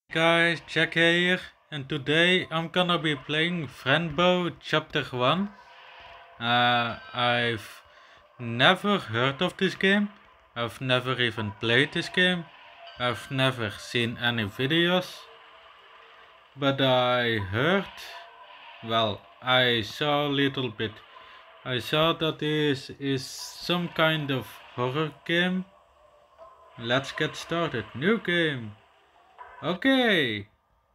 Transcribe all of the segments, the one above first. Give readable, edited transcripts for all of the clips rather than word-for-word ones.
Guys, Jack here, and today I'm gonna be playing Friendbow Chapter 1. I've never heard of this game, I've never even played this game, I've never seen any videos, but I heard, I saw a little bit. I saw that this is some kind of horror game. Let's get started. New game. Okay.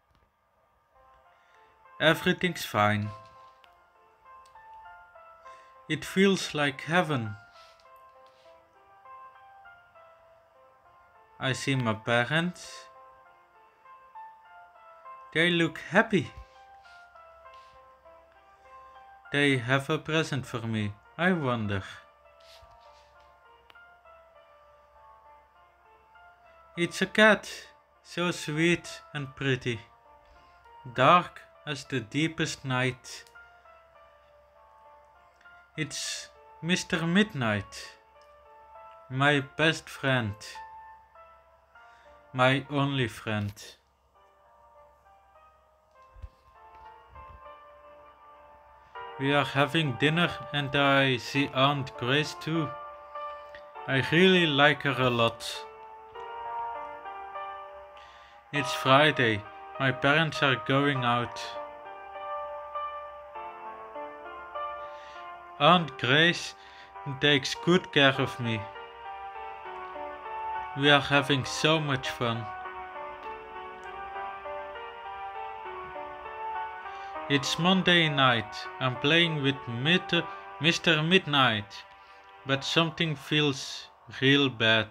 Everything's fine. It feels like heaven. I see my parents. They look happy. They have a present for me. I wonder. It's a cat, so sweet and pretty. Dark as the deepest night. It's Mr. Midnight, my best friend, my only friend. We are having dinner and I see Aunt Grace too. I really like her a lot. It's Friday, my parents are going out. Aunt Grace takes good care of me. We are having so much fun. It's Monday night. I'm playing with Mr. Midnight, but something feels real bad.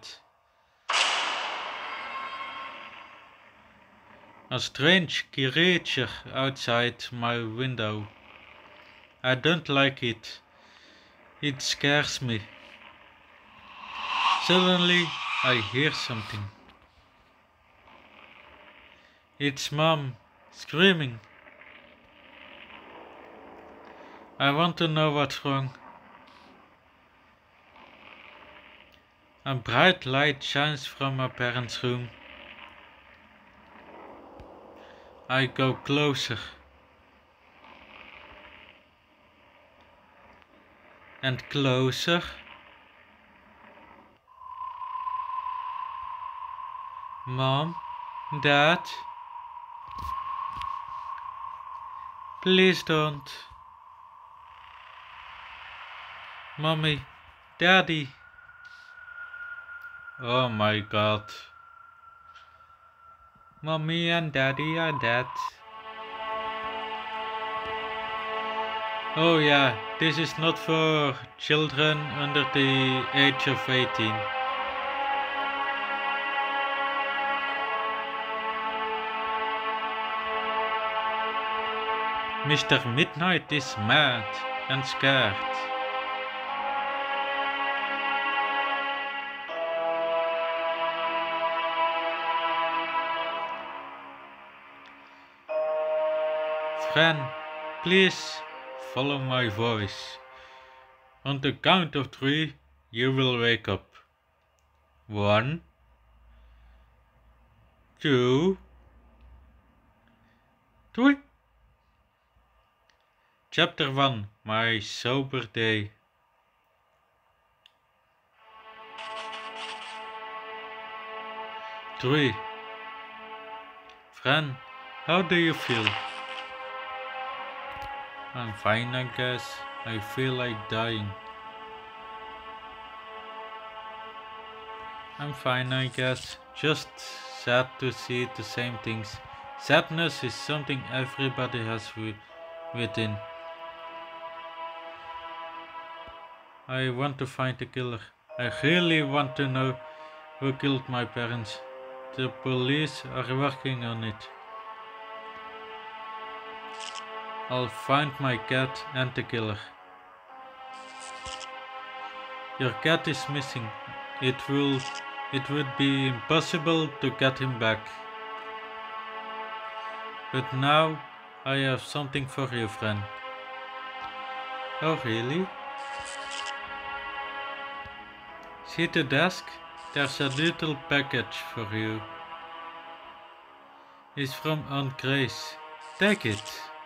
A strange creature outside my window. I don't like it. It scares me. Suddenly, I hear something. It's Mom screaming. I want to know what's wrong. A bright light shines from my parents' room. I go closer. And closer. Mom, Dad, please don't. Mommy, Daddy. Oh my God. Mommy and Daddy are dead. Oh yeah, this is not for children under the age of 18. Mr. Midnight is mad and scared. Friend, please follow my voice. On the count of 3, you will wake up. 1, 2, 3. Chapter 1, My Sober Day. Three. Fran, how do you feel? I'm fine, I guess. I feel like dying. I'm fine, I guess. Just sad to see the same things. Sadness is something everybody has within. I want to find the killer. I really want to know who killed my parents. The police are working on it. I'll find my cat and the killer. Your cat is missing. It would be impossible to get him back. But now I have something for you, friend. Oh really? See the desk? There's a little package for you. is from Aunt Grace. Take it.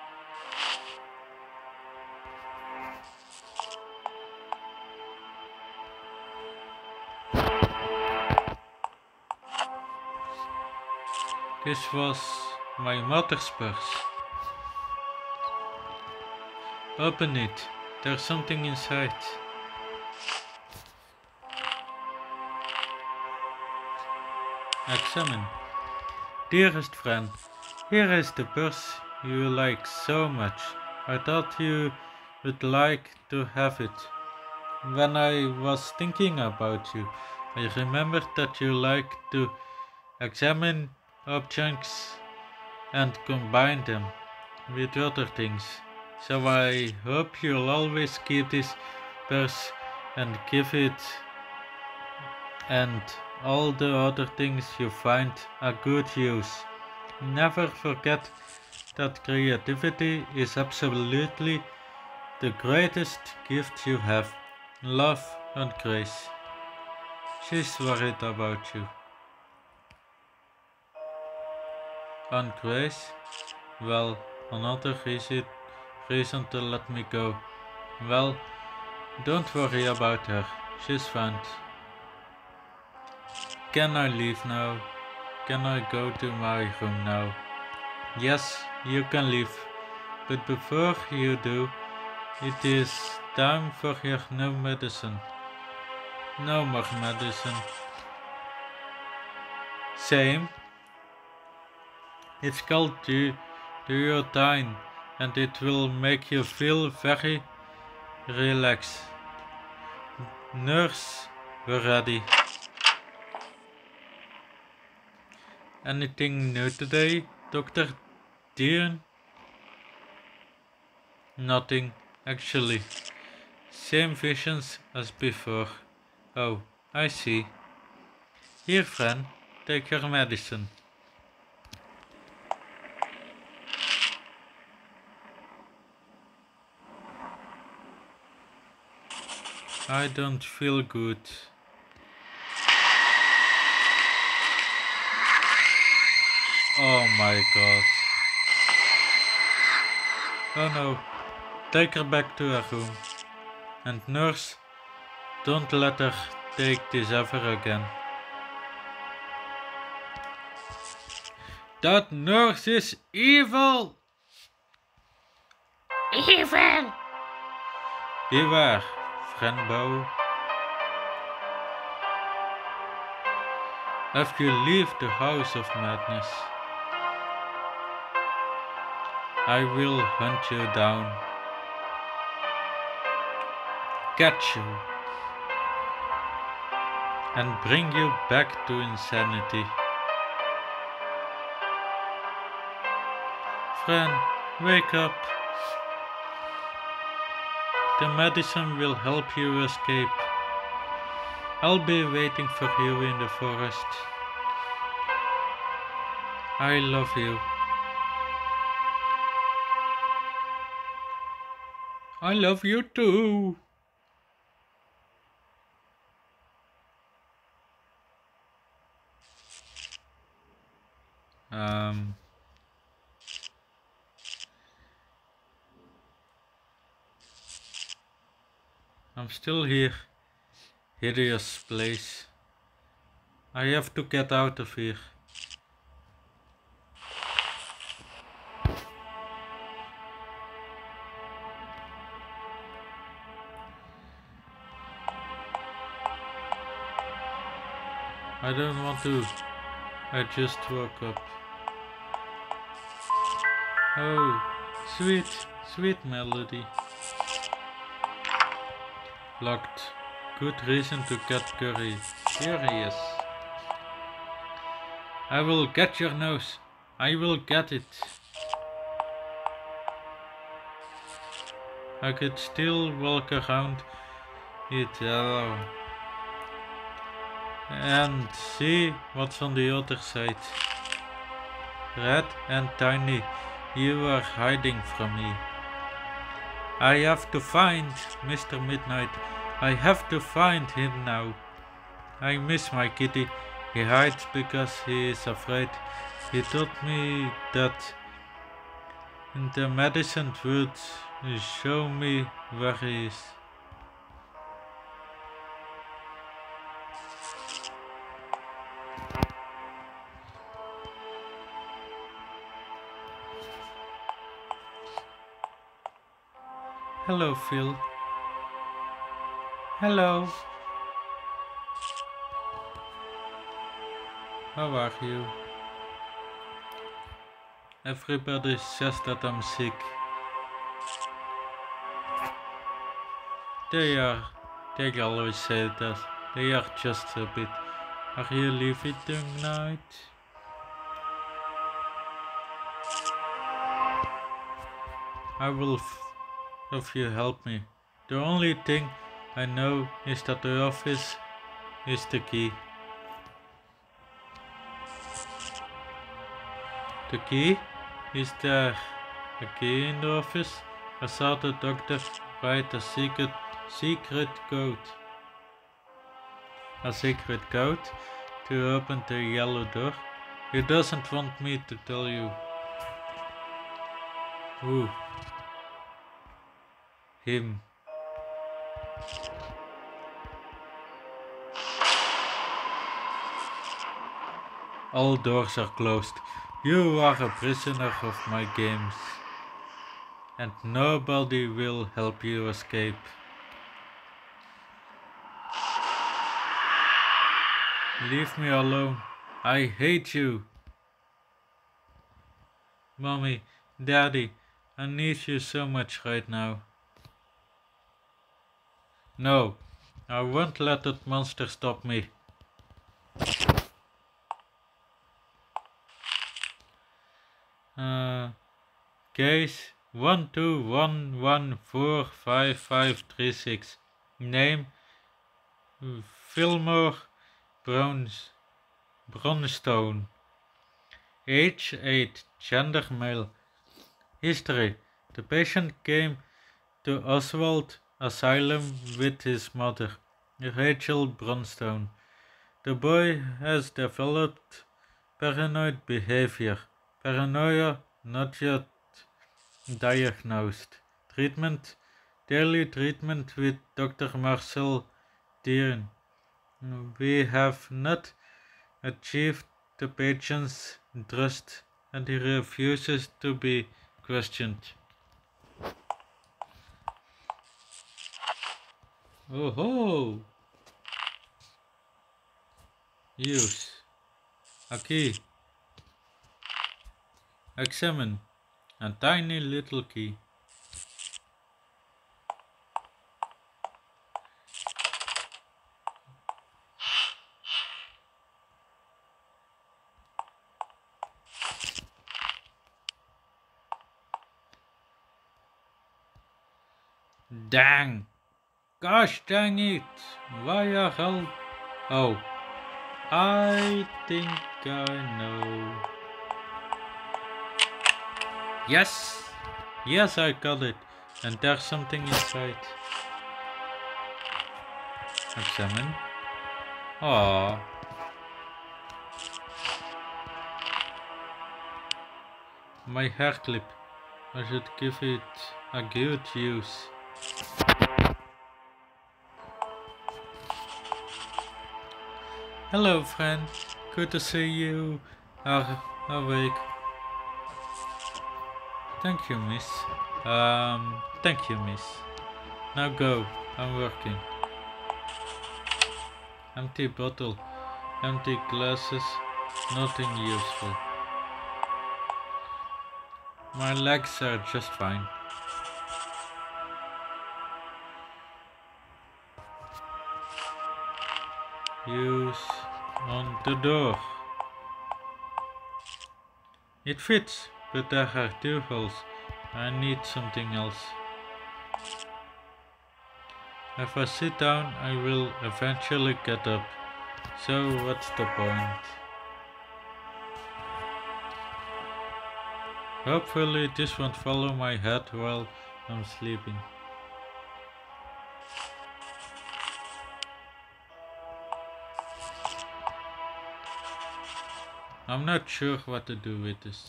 This was my mother's purse. Open it. There's something inside. Examine. Dearest friend, here is the purse you like so much. I thought you would like to have it. When I was thinking about you, I remembered that you like to examine objects and combine them with other things. So I hope you'll always keep this purse and give it and all the other things you find a good use. Never forget that creativity is absolutely the greatest gift you have. Love and Grace. She's worried about you. And Grace? Well, another reason to let me go. Well, don't worry about her. She's fine. Can I leave now? Can I go to my room now? Yes, you can leave. But before you do, it is time for your new medicine. No more medicine. Same. It's called duotine and it will make you feel very relaxed. Nurse, we're ready. Anything new today, Dr. Dean? Nothing, actually. Same visions as before. Oh, I see. Here, friend, take your medicine. I don't feel good. Oh my god. Oh no. Take her back to her room. And nurse, don't let her take this ever again. That nurse is evil! Evil! Beware, friend Bo. If you leave the house of madness, I will hunt you down, catch you, and bring you back to insanity. Friend, wake up. The medicine will help you escape. I'll be waiting for you in the forest. I love you. I love you too. I'm still here. Hideous place. I have to get out of here. I don't want to. I just woke up. Oh, sweet, sweet melody. Locked. Good reason to get curious. I will get your nose. I will get it. I could still walk around it alone. And see what's on the other side. Red and Tiny, you are hiding from me. I have to find Mr. Midnight. I have to find him now. I miss my kitty. He hides because he is afraid. He told me that the medicine would show me where he is. Hello, Phil. Hello. How are you? Everybody says that I'm sick. They always say that. They are just a bit. Are you leaving tonight? I will if you help me. The only thing I know is that the office is the key. The key? Is there a key in the office? I saw the doctor write a secret code. A secret code to open the yellow door. He doesn't want me to tell you. Who? Him. All doors are closed. You are a prisoner of my games. And nobody will help you escape. Leave me alone. I hate you. Mommy, Daddy, I need you so much right now. No, I won't let that monster stop me. Case 121145536. Name Fillmore Brownstone. Age 8. Gender male. History. The patient came to Oswald Asylum with his mother, Rachel Brownstone. The boy has developed paranoid behavior. Paranoia not yet diagnosed. Treatment. Daily treatment with Dr. Marcel Deeren. We have not achieved the patient's trust and he refuses to be questioned. Oh ho! Use. A key. Examine. A tiny little key. Dang! Gosh dang it! Why are all... Oh, I think I know. Yes! Yes, I got it. And there's something inside. Examine. Aww. My hair clip. I should give it a good use. Hello friend, good to see you are awake. Thank you, miss. Thank you, miss. Now go, I'm working. Empty bottle, empty glasses, nothing useful. My legs are just fine. Use on the door. It fits, but there are 2 holes. I need something else. If I sit down, I will eventually get up. So what's the point? Hopefully this won't follow my head while I'm sleeping. I'm not sure what to do with this.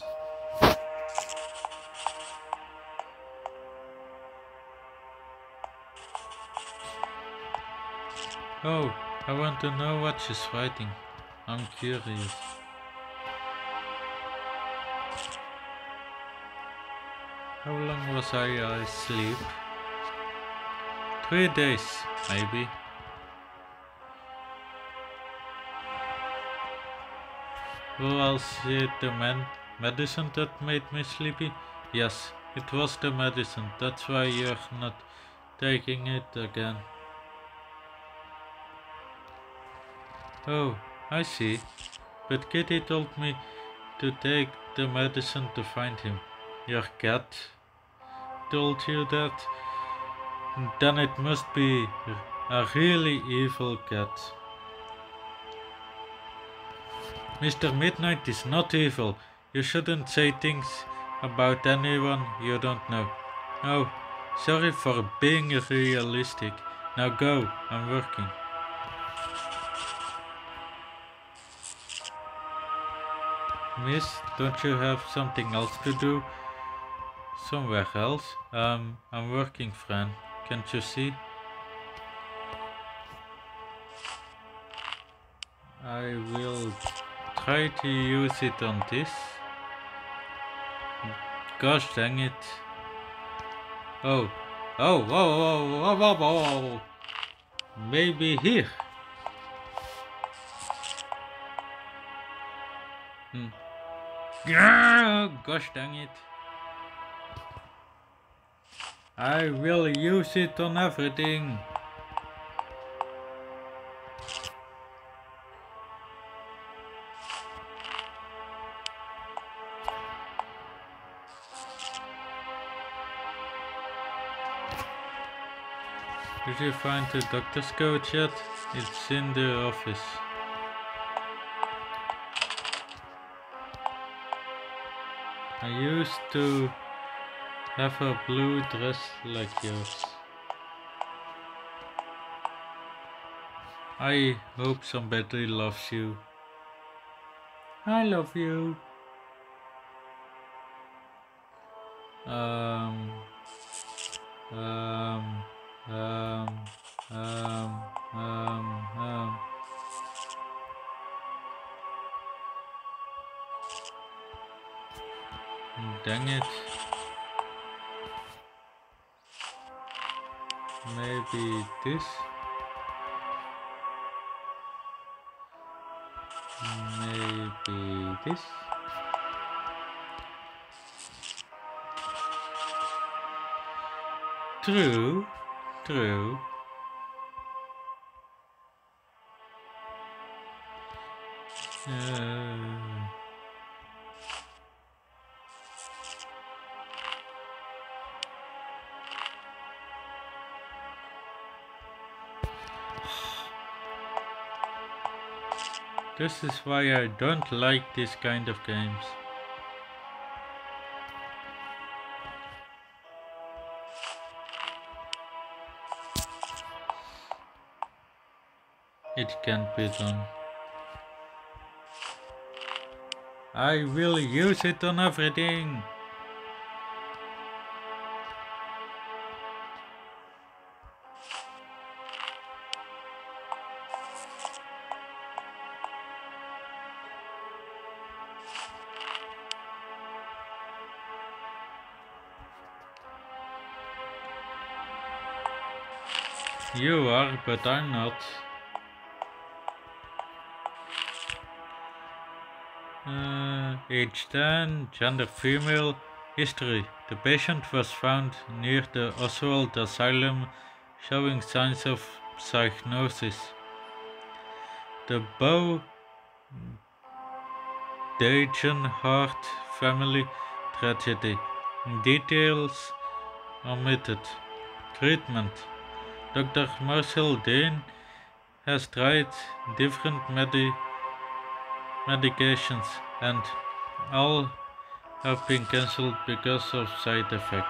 Oh, I want to know what she's writing. I'm curious. How long was I asleep? 3 days, maybe. Was it the medicine that made me sleepy? Yes, it was the medicine. That's why you're not taking it again. Oh, I see. But Kitty told me to take the medicine to find him. Your cat told you that? Then it must be a really evil cat. Mr. Midnight is not evil. You shouldn't say things about anyone you don't know. Oh, sorry for being realistic. Now go, I'm working. Miss, don't you have something else to do? Somewhere else? I'm working, friend. Can't you see? I will try to use it on this. Gosh dang it. Oh. Oh, whoa, whoa, whoa, whoa, whoa. Maybe here. Gosh dang it. I will use it on everything. Did you find the doctor's coat yet? It's in the office. I used to have a blue dress like yours. I hope somebody loves you. I love you. Um. Dang it. Maybe this? Maybe this? True. This is why I don't like this kind of games. It can't be done. I will use it on everything. You are, but I'm not. Age 10, gender female, history. The patient was found near the Oswald Asylum showing signs of psychosis. The Bo Degenhardt family tragedy. Details omitted. Treatment. Dr. Marcel Dane has tried different medications and all have been cancelled because of side effects.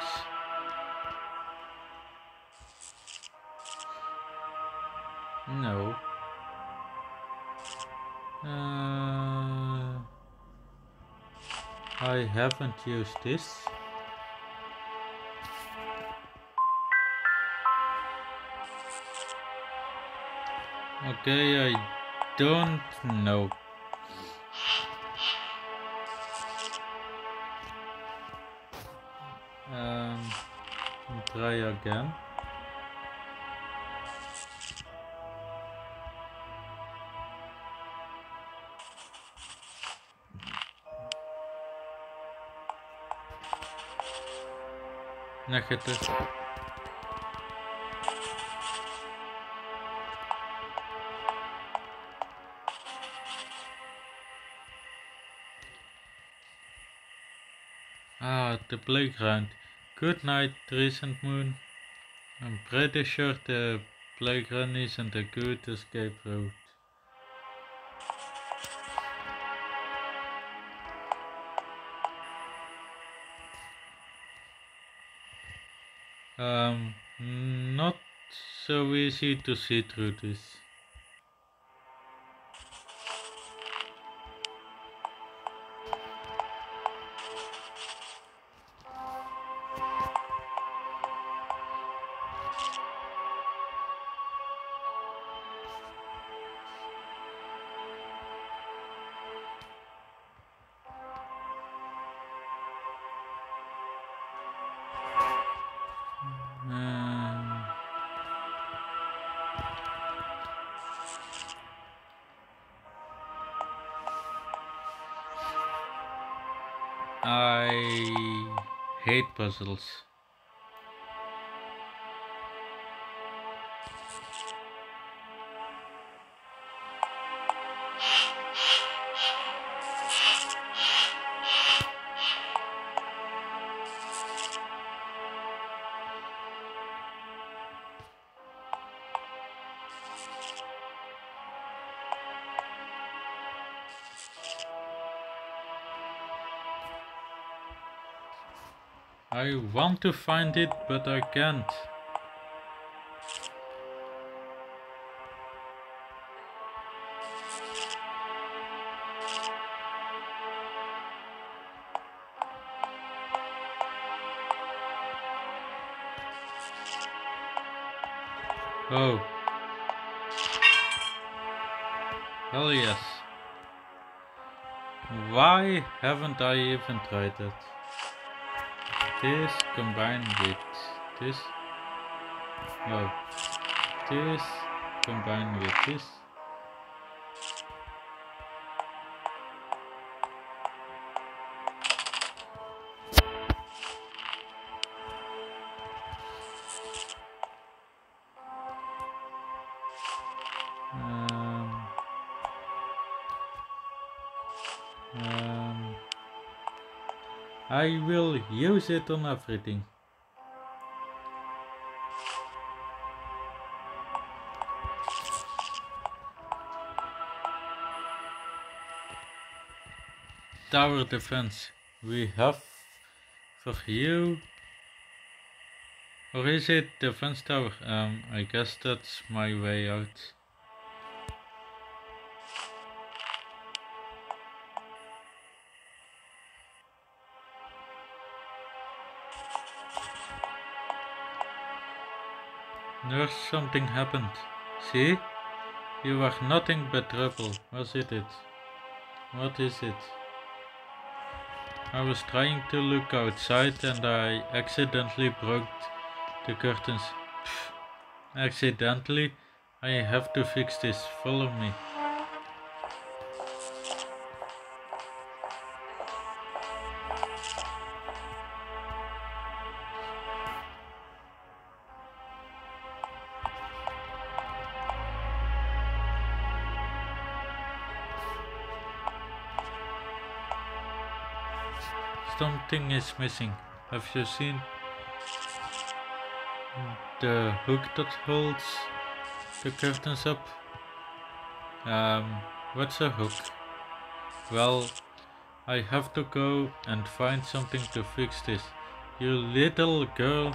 No. I haven't used this. Okay, I don't know. Try again. Negative. Ah, the playground. Good night, Crescent Moon. I'm pretty sure the playground isn't a good escape route. Not so easy to see through this. I hate puzzles. I want to find it, but I can't. Oh. Hell yes. Why haven't I even tried it? This combined with this. No. This combined with this. I will use it on everything. Tower defense. We have for you. Or is it defense tower? I guess that's my way out. Nurse, something happened. See? You were nothing but trouble, was it? What is it? I was trying to look outside and I accidentally broke the curtains. Pfft. Accidentally? I have to fix this. Follow me. Something is missing. Have you seen the hook that holds the curtains up? What's a hook? Well, I have to go and find something to fix this. You little girl.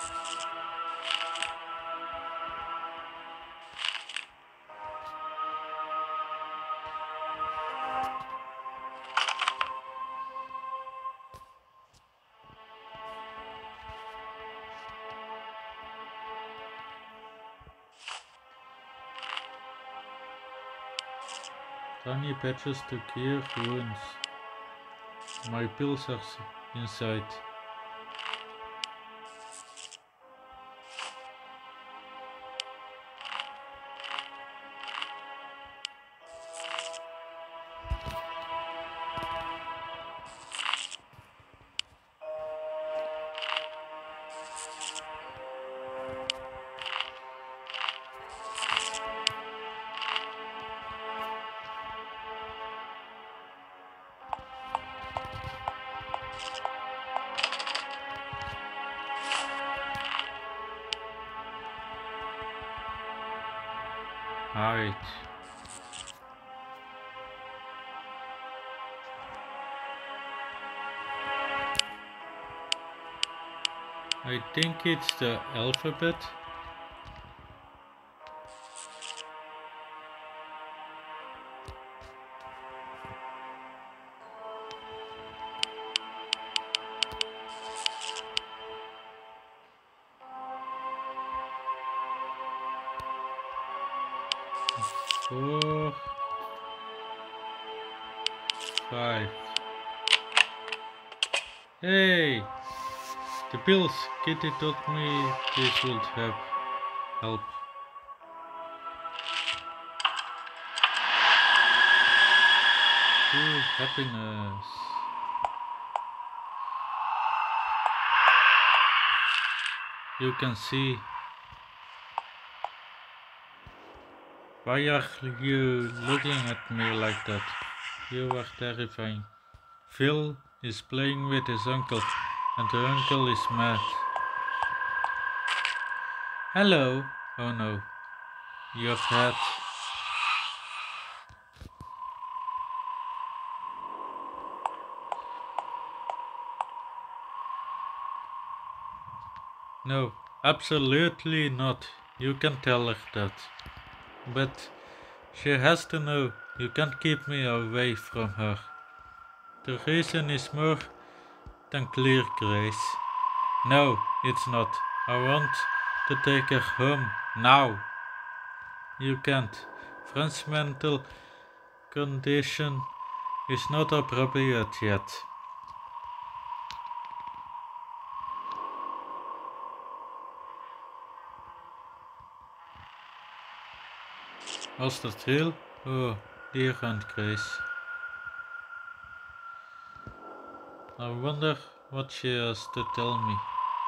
Tiny patches to cure wounds. My pills are inside. Hide. I think it's the alphabet. Four, 5. Hey! The pills! Kitty told me this would help. To happiness. You can see. Why are you looking at me like that? You are terrifying. Phil is playing with his uncle, and the uncle is mad. Hello. Oh no. Your head. No, absolutely not. You can tell her that. But she has to know. You can't keep me away from her. The reason is more than clear, Grace. No, it's not. I want to take her home now. You can't. Fran's mental condition is not appropriate yet. Was dat real? Oh, dear Aunt Grace. I wonder what she has to tell me.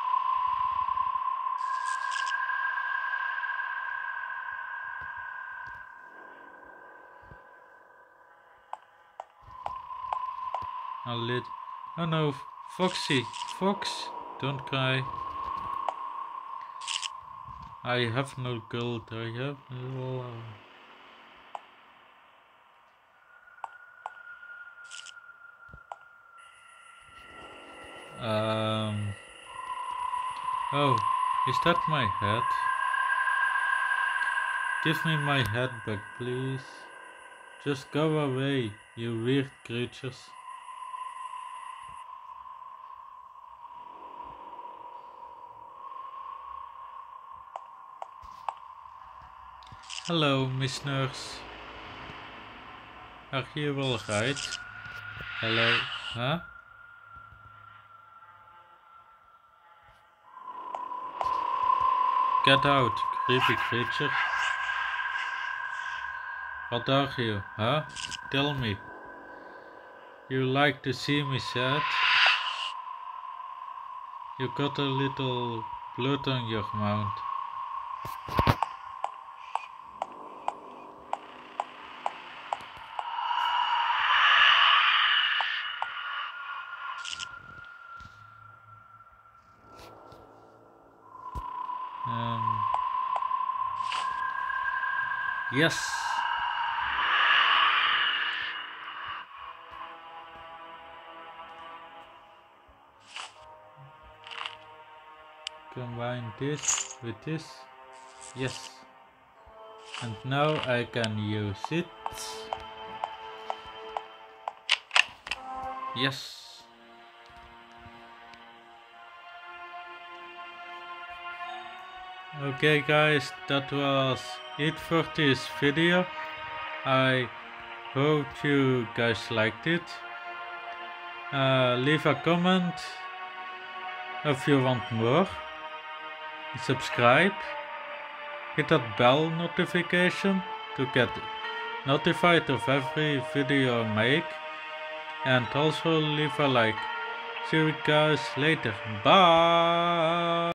Oh no, Foxy! Fox! Don't cry. I have no gold, I have no... Oh, is that my head? Give me my head back, please. Just go away, you weird creatures. Hello, Miss Nurse. Are you alright? Hello, huh? Get out, creepy creature. What are you, huh? Tell me. You like to see me sad? You got a little blood on your mouth. Yes. combine this with this. Yes. And now I can use it. Yes. Okay guys, that was it for this video. I hope you guys liked it. Leave a comment if you want more. Subscribe. Hit that bell notification to get notified of every video I make. And also leave a like. See you guys later. Bye!